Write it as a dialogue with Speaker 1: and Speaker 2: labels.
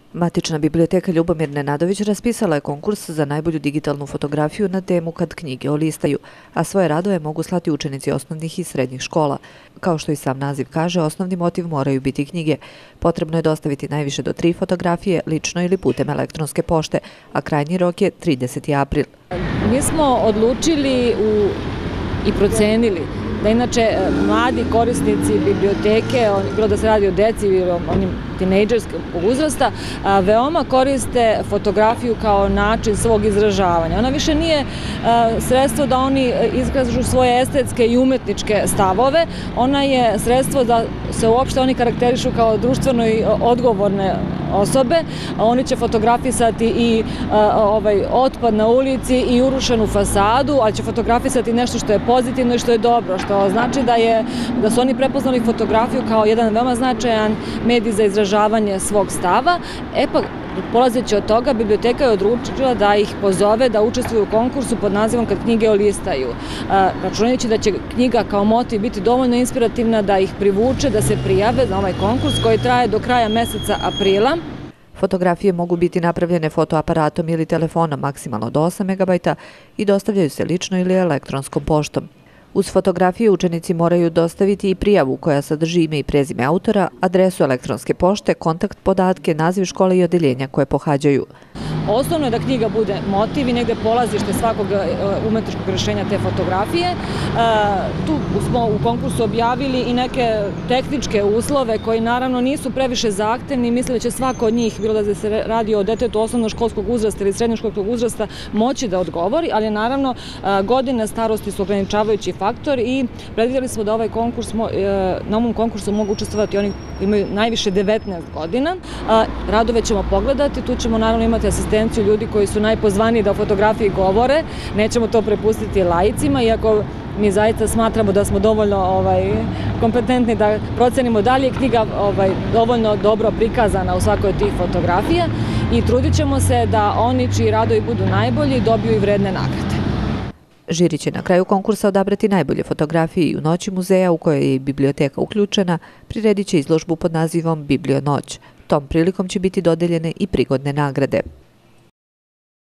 Speaker 1: Matična biblioteka Ljubomir Nenadović raspisala je konkurs za najbolju digitalnu fotografiju na temu Kad knjige olistaju, a svoje radove mogu slati učenici osnovnih i srednjih škola. Kao što i sam naziv kaže, osnovni motiv moraju biti knjige. Potrebno je dostaviti najviše do 3 fotografije, lično ili putem elektronske pošte, a krajnji rok je 30. april.
Speaker 2: Mi smo odlučili i procenili da inače mladi korisnici biblioteke, bilo da se radi o deci ili onim tinejdžerskog uzrasta, veoma koriste fotografiju kao način svog izražavanja. Ona više nije sredstvo da oni izražu svoje estetske i umetničke stavove, ona je sredstvo da se uopšte oni karakterišu kao društveno i odgovorne osobe. Oni će fotografisati i otpad na ulici i urušenu fasadu, ali će fotografisati nešto što je pozitivno i što je dobro, što znači da su oni prepoznali fotografiju kao jedan veoma značajan medij za izražavanje svog stava. Pa, polazeći od toga, biblioteka je odlučila da ih pozove da učestvuju u konkursu pod nazivom Kad knjige olistaju. Računajući da će knjiga kao motiv biti dovoljno inspirativna da ih privuče, da se prijave za ovaj konkurs koji traje do kraja meseca aprila.
Speaker 1: Fotografije mogu biti napravljene fotoaparatom ili telefonom maksimalno do 8 MB i dostavljaju se lično ili elektronskom poštom. Uz fotografije učenici moraju dostaviti i prijavu koja sadrži ime i prezime autora, adresu elektronske pošte, kontakt podatke, naziv škole i odeljenja koje pohađaju.
Speaker 2: Osnovno je da knjiga bude motiv i negde polazište svakog umetničkog rešenja te fotografije. Tu smo u konkursu objavili i neke tehničke uslove koji naravno nisu previše zahtevni. Mislim da će svako od njih, bilo da se radi o detetu osnovnoškolskog uzrasta ili srednjoškolskog uzrasta, moći da odgovori, ali naravno godine starosti su ograničavajući faktor i predvidjeli smo da na ovom konkursu mogu učestvovati oni koji imaju najviše 19 godina. Radove ćemo pogledati, tu ćemo naravno imati asistenciju ljudi koji su najpozvaniji da o fotografiji govore. Nećemo to prepustiti laicima, iako mi zaista smatramo da smo dovoljno kompetentni da procenimo da li je knjiga dovoljno dobro prikazana u svakoj od tih fotografija i trudit ćemo se da oni čiji radovi budu najbolji dobiju i vredne nagrade.
Speaker 1: Žiri će na kraju konkursa odabrati najbolje fotografije i u noći muzeja u kojoj je i biblioteka uključena, priredit će izložbu pod nazivom Biblionoć. Tom prilikom će biti dodeljene i prigodne nagrade.